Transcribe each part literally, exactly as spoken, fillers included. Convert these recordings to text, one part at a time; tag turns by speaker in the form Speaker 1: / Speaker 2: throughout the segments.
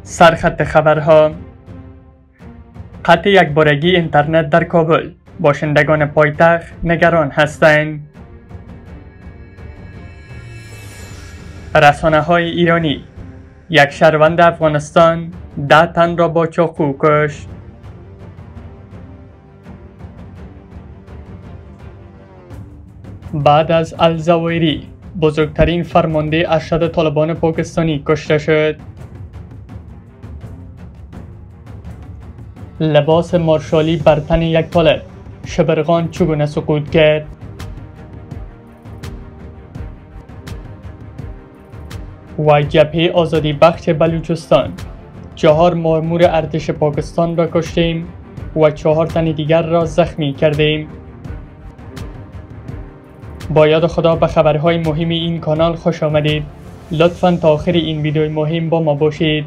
Speaker 1: سرخط خبرها. قطع یکبارگی اینترنت در کابل، باشندگان پایتخت نگران هستند. رسانه های ایرانی: یک شهروند افغانستان ده تن را با چاقو کشت. بعد از الزوایری، بزرگترین فرمانده ارشد طالبان پاکستانی کشته شد. لباس مارشالی بر تن یک طالب، شبرغان چگونه سقوط کرد؟ و جبهه آزادی بخش بلوچستان: چهار مامور ارتش پاکستان را کشتیم و چهار تن دیگر را زخمی کردیم. با یاد خدا به خبرهای مهم این کانال خوش آمدید. لطفاً تا آخر این ویدیو مهم با ما باشید.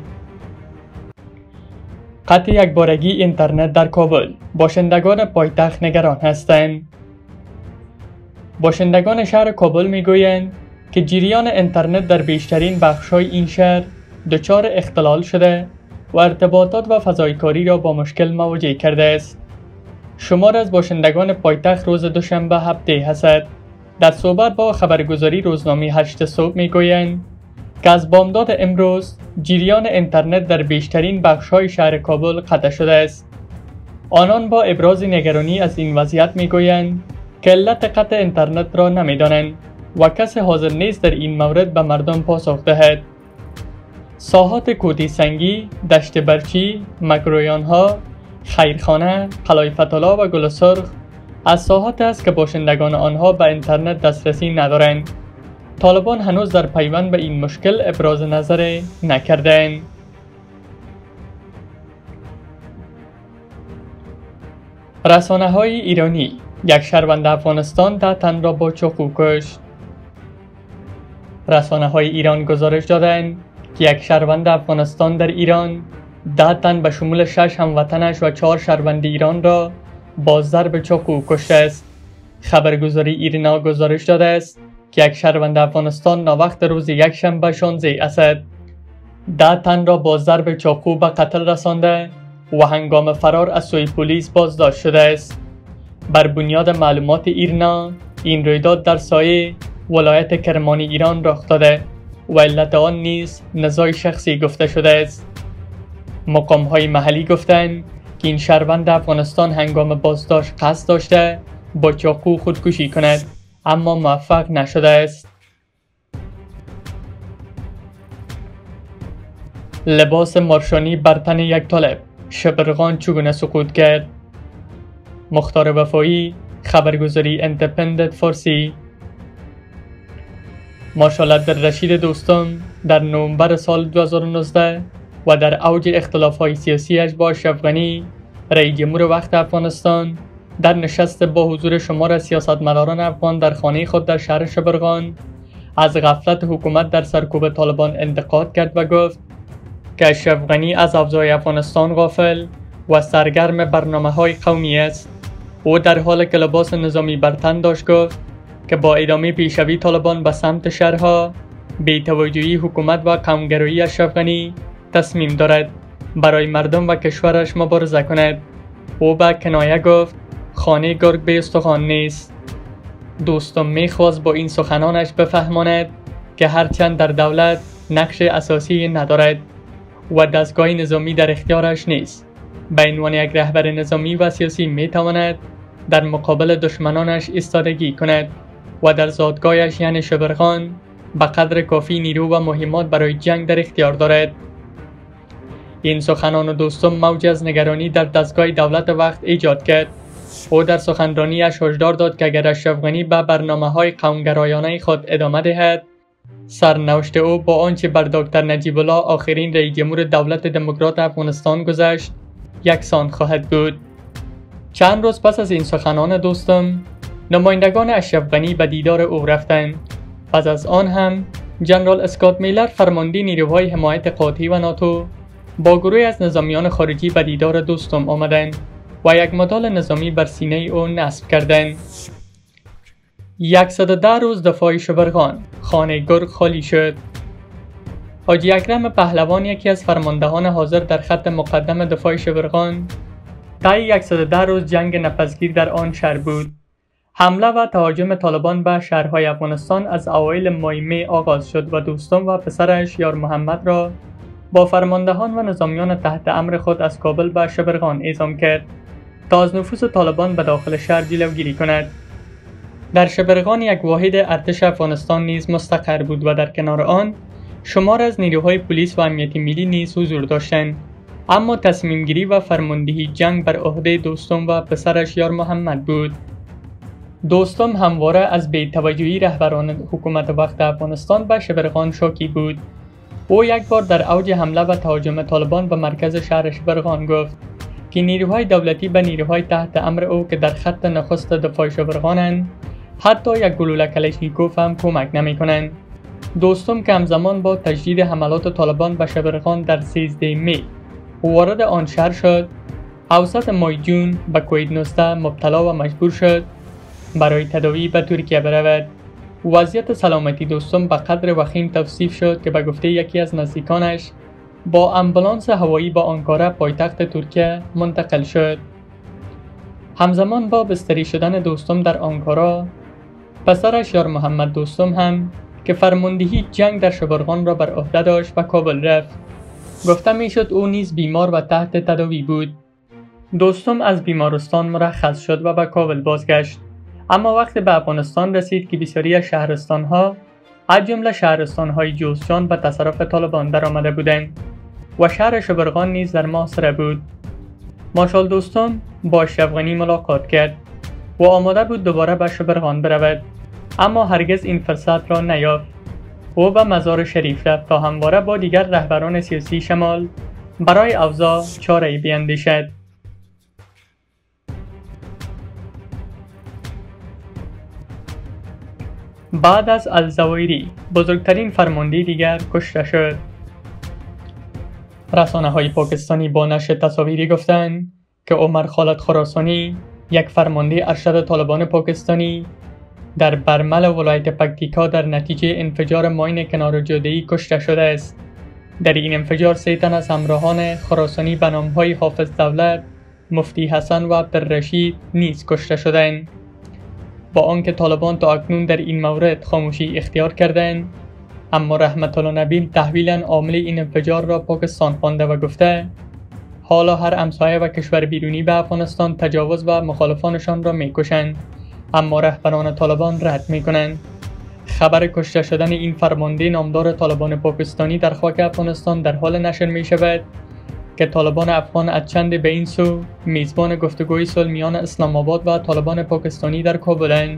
Speaker 1: قطع یکبارگی اینترنت در کابل، باشندگان پایتخت نگران هستند. باشندگان شهر کابل میگویند که جریان اینترنت در بیشترین بخش‌های این شهر دچار اختلال شده و ارتباطات و فضای کاری را با مشکل مواجه کرده است. شمار از باشندگان پایتخت روز دوشنبه هفته حسد در صحبت با خبرگزاری روزنامه هشت صبح میگویند که از بامداد امروز جریان اینترنت در بیشترین بخش‌های شهر کابل قطع شده است. آنان با ابراز نگرانی از این وضعیت میگویند که علت قطع اینترنت را نمیدانند و کسی حاضر نیست در این مورد به مردم پاسخ دهد. ساحات کوتی سنگی، دشت برچی، مکرویانها، خیرخانه، قلعه فتولا و گل سرخ از ساحات است که باشندگان آنها به اینترنت دسترسی ندارند. طالبان هنوز در پیوند به این مشکل ابراز نظر نکردند. رسانه های ایرانی: یک شهروند افغانستان ده تن را با چاقو کشت. رسانه های ایران گزارش دادند که یک شهروند افغانستان در ایران ده تن به شمول شش هموطنش و چهار شهروند ایران را با ضرب چاقو کشته است. خبرگزاری ایرنا گزارش داده است که یک شهروند افغانستان ناوقت روز یکشنبه شانزده اسد ده تن را با ضرب چاقو به قتل رسانده و هنگام فرار از سوی پلیس بازداشت شده است. بر بنیاد معلومات ایرنا، این رویداد در سایه ولایت کرمانی ایران رخ داده و علت آن نیز نزاع شخصی گفته شده است. مقام‌های محلی گفتند که این شهروند افغانستان هنگام بازداشت قصد داشته با چاقو خودکشی کند، اما موفق نشده است. لباس مارشانی بر تن یک طالب، شبرغان چگونه سقوط کرد؟ مختار وفایی، خبرگزاری اندپندنت فارسی. مارشال عبدالرشید دوستم در نوامبر سال دو هزار و نوزده و در اوج اختلاف‌های سیاسیش با اشرف غنی، رئیس جمهور وقت افغانستان، در نشست با حضور شمار از سیاستمداران افغان در خانه خود در شهر شبرغان از غفلت حکومت در سرکوب طالبان انتقاد کرد و گفت که اشرف غنی از اوضاع افغانستان غافل و سرگرم برنامه‌های قومی است. او در حال که لباس نظامی بر تن داشت گفت که با ادامه پیشروی طالبان به سمت شهرها، بی‌توجهی حکومت و قومگرایی اشرف غنی تصمیم دارد برای مردم و کشورش مبارزه کند. او به کنایه گفت خانه گرگ به استخوان نیست. دوستم میخواست با این سخنانش بفهماند که هرچند در دولت نقش اساسی ندارد و دستگاه نظامی در اختیارش نیست، به عنوان یک رهبر نظامی و سیاسی میتواند در مقابل دشمنانش ایستادگی کند و در زادگاهش یعنی شبرغان به قدر کافی نیرو و مهمات برای جنگ در اختیار دارد. این سخنان دوستم موج از نگرانی در دستگاه دولت وقت ایجاد کرد. او در سخنرانیش هشدار داد که اگر اشرف غنی به برنامه‌های قومگرایانه خود ادامه دهد، سرنوشت او با آنچه بر دکتر نجیب الله آخرین رئیس جمهور دولت دموکرات افغانستان گذشت یکسان خواهد بود. چند روز پس از این سخنان دوستم، نمایندگان اشرف غنی به دیدار او رفتند. پس از آن هم جنرال اسکات میلر، فرمانده نیروهای حمایت قاطعی و ناتو، با گروهی از نظامیان خارجی به دیدار دوستم آمدند و یک مدال نظامی بر سینه او نصب کردند. صد و ده روز دفاع شبرغان، خانه گرگ خالی شد. حاجی اکرم پهلوان، یکی از فرماندهان حاضر در خط مقدم دفاع شبرغان، طی صد و ده روز جنگ نفسگیر در آن شهر بود. حمله و تهاجم طالبان به شهرهای افغانستان از اوایل ماه می آغاز شد و دوستم و پسرش یار محمد را با فرماندهان و نظامیان تحت امر خود از کابل به شبرغان اعزام کرد تا از نفوذ طالبان به داخل شهر جلوگیری کند. در شبرغان یک واحد ارتش افغانستان نیز مستقر بود و در کنار آن شمار از نیروهای پلیس و امنیت ملی نیز حضور داشتند، اما تصمیم گیری و فرماندهی جنگ بر عهده دوستم و پسرش یار محمد بود. دوستم همواره از بی‌توجهی رهبران حکومت وقت افغانستان به شبرغان شاکی بود. او یک بار در اوج حمله و تهاجم طالبان به مرکز شهر شبرغان گفت که نیروهای دولتی به نیروهای تحت امر او که در خط نخست دفاع شبرغانند حتی یک گلوله کلاشینکوف هم کمک نمی کنند. دوستم که همزمان با تجدید حملات طالبان به شبرغان در سیزده می وارد آن شهر شد، اوسط ماه جون به کووید نوزده مبتلا و مجبور شد برای تداوی به ترکیه برود. وضعیت سلامتی دوستم به قدر وخیم توصیف شد که به گفته یکی از نزدیکانش با امبولانس هوایی با آنکاره پایتخت ترکیه منتقل شد. همزمان با بستری شدن دوستم در آنکارا، پسرش یار محمد دوستم هم که فرماندهی جنگ در شبرغان را بر عهده داشت به کابل رفت. گفته میشد او نیز بیمار و تحت تداوی بود. دوستم از بیمارستان مرخص شد و به کابل بازگشت، اما وقتی به افغانستان رسید که بسیاری از شهرستانها از جمله شهرستانهای جوزجان به تصرف طالبان درآمده بودند و شهر شبرغان نیز در محاصره بود. مارشال دوستم با اشرف غنی ملاقات کرد و آماده بود دوباره به شبرغان برود، اما هرگز این فرصت را نیافت. او به مزار شریف رفت تا همواره با دیگر رهبران سیاسی شمال برای اوضاع چاره‌ای بیندیشد. بعد از الزوایری، بزرگترین فرمانده دیگر کشته شد. رسانه‌های پاکستانی با نشر تصاویری گفتند که عمر خالد خراسانی، یک فرمانده ارشد طالبان پاکستانی، در برمل ولایت پکتیکا در نتیجه انفجار ماین کنار جاده‌ای کشته شده است. در این انفجار سه تن از همراهان خراسانی به نام‌های حافظ دولت، مفتی حسن و عبدالرشید نیز کشته شدند. با آنکه طالبان تا اکنون در این مورد خاموشی اختیار کردند، اما رحمت الله نبیل تحویلاً عامل این انفجار را پاکستان خوانده و گفته حالا هر همسایه و کشور بیرونی به افغانستان تجاوز و مخالفانشان را میکشند، اما رهبران طالبان رد میکنند. خبر کشته شدن این فرمانده نامدار طالبان پاکستانی در خاک افغانستان در حال نشر می شود که طالبان افغان از چند به این سو میزبان گفتگوی صلح میان اسلام آباد و طالبان پاکستانی در کابلند.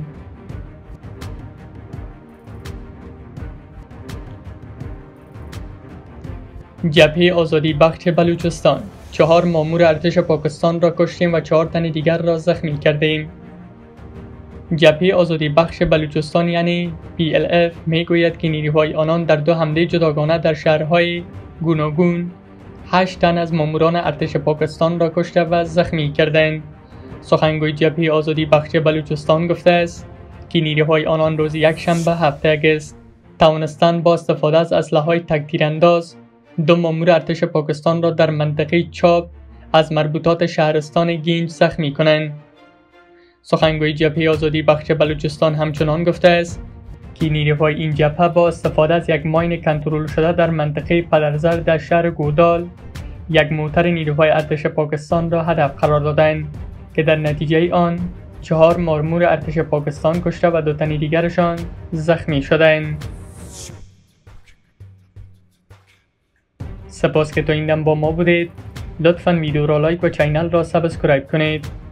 Speaker 1: جبهه آزادی بخش بلوچستان: چهار مامور ارتش پاکستان را کشتیم و چهار تن دیگر را زخمی کردیم. جبهه آزادی بخش بلوچستان یعنی پی ال اف میگوید که نیروهای آنان در دو حمله جداگانه در شهرهای گوناگون هشت تن از ماموران ارتش پاکستان را کشته و زخمی کردند. سخنگوی جبهه آزادی بخش بلوچستان گفته است که نیروهای آنان روز یکشنبه هفته اگست توانستند با استفاده از اسلحه‌های تک‌تیرانداز دو مامور ارتش پاکستان را در منطقه چاب از مربوطات شهرستان گینج زخمی کنند. سخنگوی جبهه آزادی بخش بلوچستان همچنان گفته است که نیروهای این جبهه با استفاده از یک ماین کنترل شده در منطقه پدرزر در شهر گودال یک موتر نیروهای ارتش پاکستان را هدف قرار دادند که در نتیجه آن چهار مامور ارتش پاکستان کشته و دو تن دیگرشان زخمی شدند. سپاس که تا این دم با ما بودید. لطفاً ویدیو را لایک و چینل را سابسکرایب کنید.